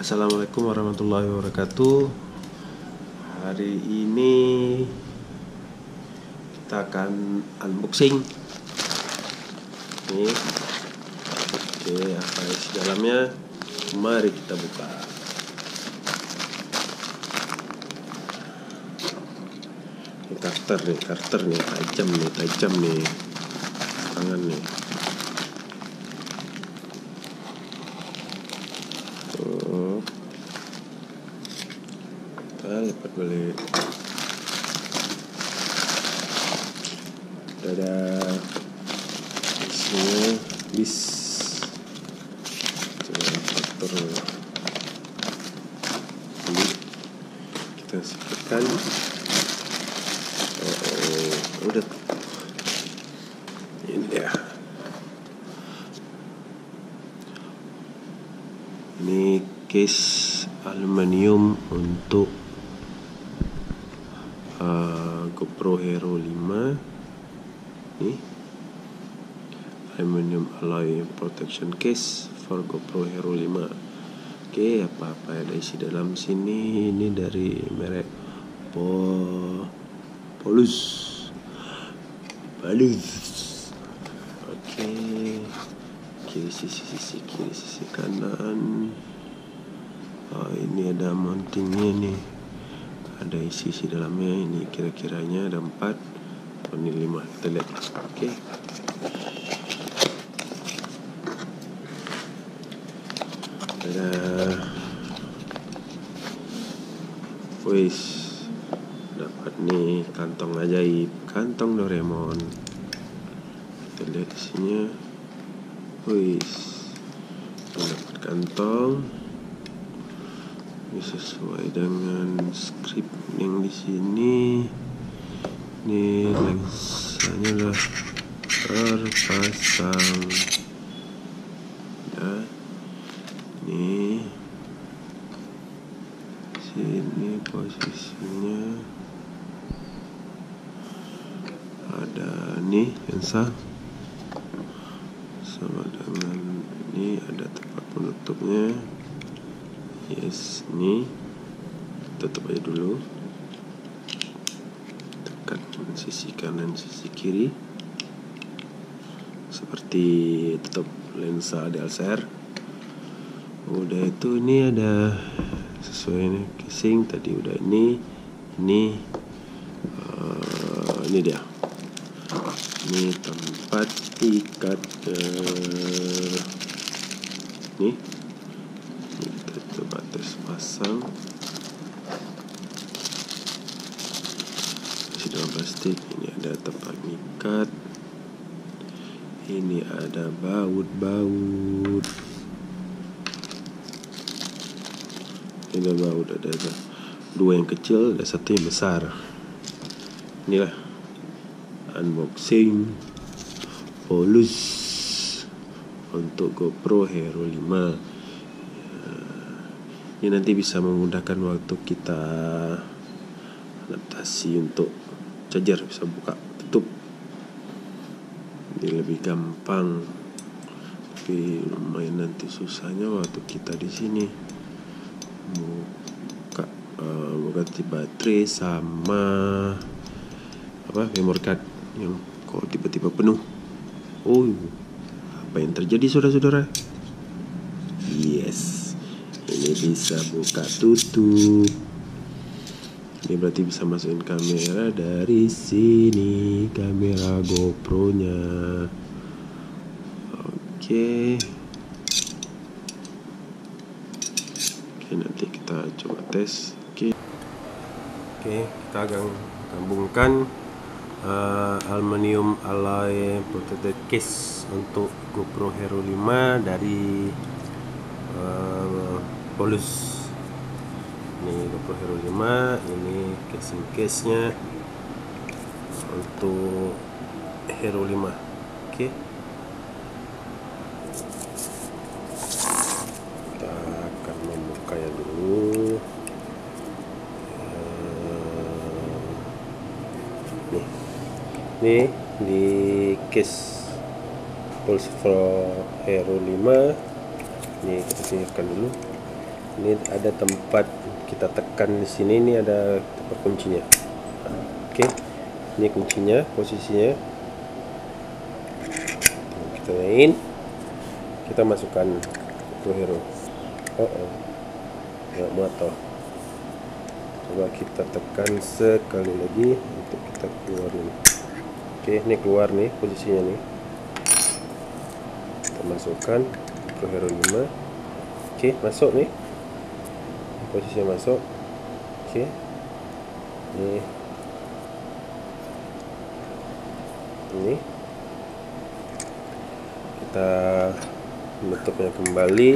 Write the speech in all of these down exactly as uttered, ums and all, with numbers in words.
Assalamualaikum warahmatullahi wabarakatuh. Hari ini kita akan unboxing. Nih, oke, apa isi dalamnya? Mari kita buka. Ini karter nih, karter nih, tajam nih, tajam nih, tangan nih. Tuh, kita lipat balik. Ada isinya bis. Coba faktor ini kita sisipkan. Oh, oh udah ini ya. Ini case aluminium untuk uh, GoPro Hero lima. Nih, aluminium alloy protection case for GoPro Hero lima. Oke, apa-apa ada isi dalam sini. Ini dari merek Po Polus. Polus. Oke. Kiri sisi sisi kiri sisi kanan. Oh, ini ada mountingnya nih. Ada isi isi dalamnya. Ini kira-kiranya ada empat. Oh, ini lima. Kita lihat. Oke. Ada. Wis. Dapat nih kantong ajaib, kantong Doraemon. Kita lihat isinya. Wis. Dapat kantong. Ini sesuai dengan script yang di sini. Ini lensanya udah terpasang. Ya. Ini sini posisinya. Ada nih lensa. Sama dengan ini ada tempat penutupnya. Yes, ini tutup aja dulu. Tekan sisi kanan, sisi kiri, seperti tutup lensa D S L R. Udah itu ini ada sesuai ini casing tadi udah ini, ini, uh, ini dia. Ini tempat ikat uh, nih. Ini kita coba tes pasang. Masih dalam plastik. Ini ada tempat ikat. Ini ada baut-baut. Ini ada baut, ada, ada dua yang kecil, ada satu yang besar. Inilah unboxing Polus untuk GoPro Hero lima. Ini nanti bisa memudahkan waktu kita adaptasi untuk charger, bisa buka tutup. Ini lebih gampang, tapi lumayan nanti susahnya waktu kita di sini buka uh, ganti baterai sama apa memory card yang kok tiba-tiba penuh. Oh, apa yang terjadi saudara-saudara? Yes, ini bisa buka tutup. Ini berarti bisa masukin kamera dari sini, kamera GoPro-nya. Oke. Oke, nanti kita coba tes. Oke. Oke, kita akan gabungkan uh, aluminium alloy protected case untuk GoPro Hero lima dari uh, Polus. Ini GoPro Hero lima, ini casing case-nya untuk Hero lima. Oke. Kita akan membukanya dulu. Nih. Nih di case Polus Hero lima. Ini kita singkirkan dulu. Ini ada tempat kita tekan di sini, ini ada tempat kuncinya. Oke, ini kuncinya, posisinya. Kita main, kita masukkan microhero. Oh, oh. Nggak muat toh. Coba kita tekan sekali lagi untuk kita keluarin. Oke, ini keluar nih posisinya nih. Kita masukkan microhero lima. Oke, masuk nih. Posisinya masuk. Oke. Ini. Ini. Kita menutupnya kembali.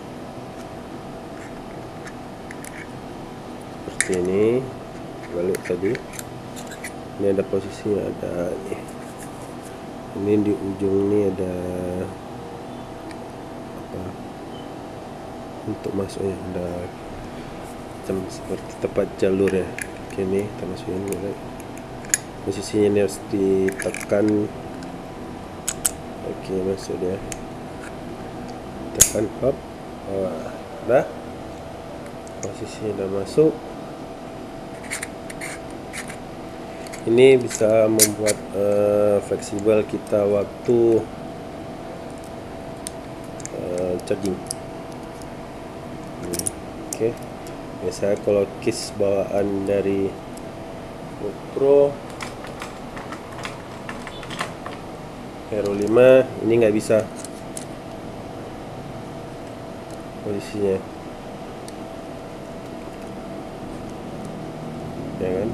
Seperti ini. Balik tadi. Ini ada posisinya, ada nih. Ini di ujung ini ada apa? Untuk masuknya ada macam seperti tepat jalur ya. Oke, ini kita masukin mulai. Posisinya ini harus ditekan. Oke, masuk dia. Tekan hop. Oh, dah. Posisinya udah masuk. Ini bisa membuat uh, fleksibel kita waktu uh, charging. Hmm, oke. Okay. Biasanya kalau case bawaan dari GoPro Hero lima ini nggak bisa posisinya, ya kan?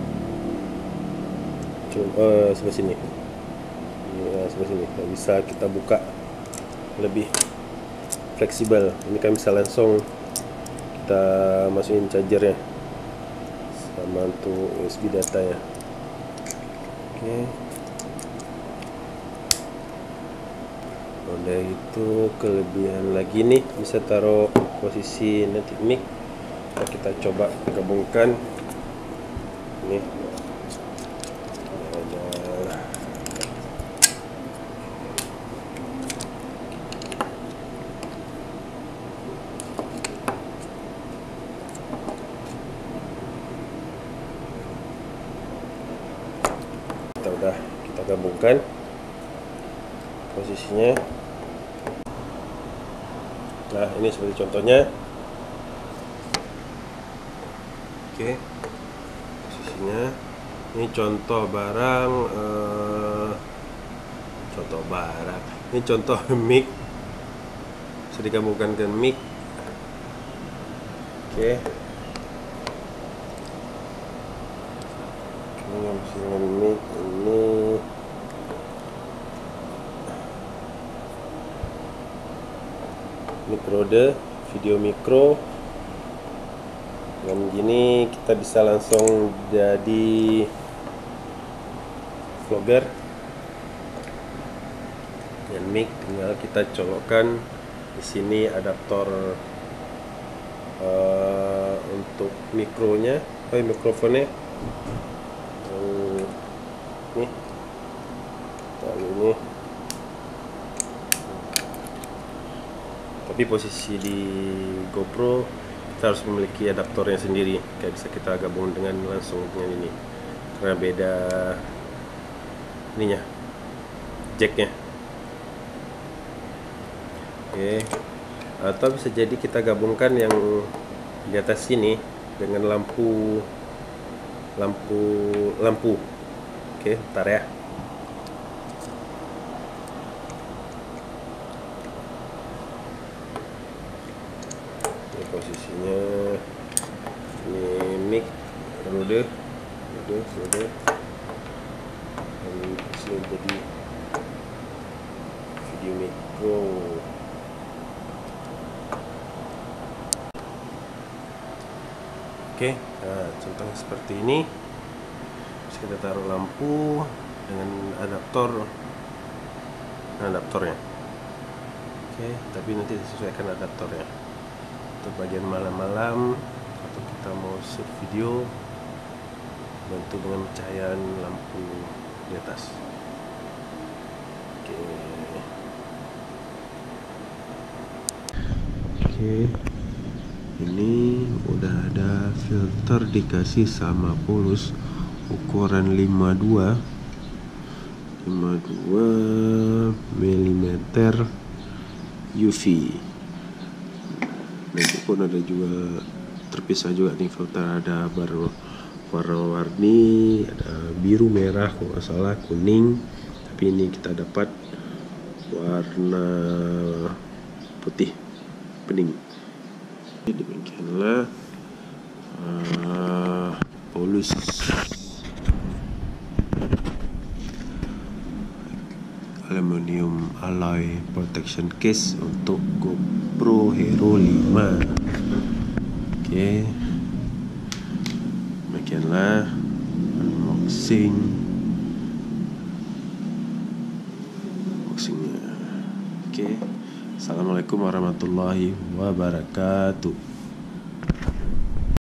Cuma uh, sebelah sini, ya, sebelah sini nggak bisa kita buka lebih fleksibel. Ini kan bisa langsung kita masukin chargernya sama untuk U S B datanya. Oke. Udah itu kelebihan lagi nih, bisa taruh posisi nanti mic. Nah, kita coba gabungkan. Ini ada kita udah kita gabungkan posisinya. Nah, ini seperti contohnya. Oke, posisinya ini contoh barang, eh, contoh barang. Ini contoh mic, bisa digabungkan dengan mic. Oke, ini dengan mic ini. Microde, video mikro. Dengan gini kita bisa langsung jadi vlogger. Dan mic tinggal kita colokkan di sini adaptor uh, untuk mikronya, oh mikrofonnya. Hmm, nih, lalu ini. Tapi posisi di GoPro kita harus memiliki adaptornya sendiri, kayak bisa kita gabung dengan langsung dengan ini karena beda ininya, jacknya. Oke, atau bisa jadi kita gabungkan yang di atas sini dengan lampu lampu lampu. Oke, ntar ya. Posisinya ini mic, rode, rode, rode, dan sini jadi video mikro. Oke, nah contohnya seperti ini. Terus kita taruh lampu dengan adaptor, adaptornya. Oke, tapi nanti disesuaikan adaptornya. Untuk bagian malam-malam atau kita mau shoot video, bantu dengan cahayaan lampu di atas. Oke. Oke. Ini udah ada filter dikasih sama Polus ukuran lima puluh dua milimeter U V. Nanti pun ada juga terpisah juga nih filter, ada warna-warni, ada biru, merah, kalau nggak salah kuning, tapi ini kita dapat warna putih bening. Demikianlah uh, Polus aluminium alloy protection case untuk GoPro Hero lima. Oke, demikianlah unboxing unboxingnya. Oke, assalamualaikum warahmatullahi wabarakatuh.